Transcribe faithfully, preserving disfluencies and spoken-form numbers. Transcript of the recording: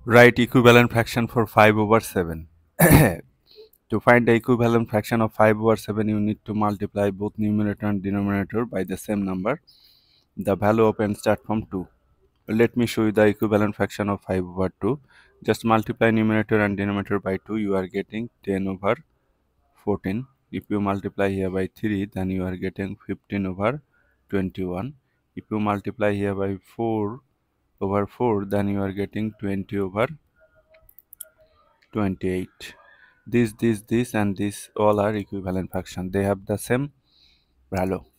Write equivalent fraction for five over seven. To find the equivalent fraction of five over seven, you need to multiply both numerator and denominator by the same number. The value of n start from two. Let me show you the equivalent fraction of five over two. Just multiply numerator and denominator by two, you are getting ten over fourteen. If you multiply here by three, then you are getting fifteen over twenty-one. If you multiply here by four over four, then you are getting twenty over twenty-eight. This, this, this and this all are equivalent fraction. They have the same value.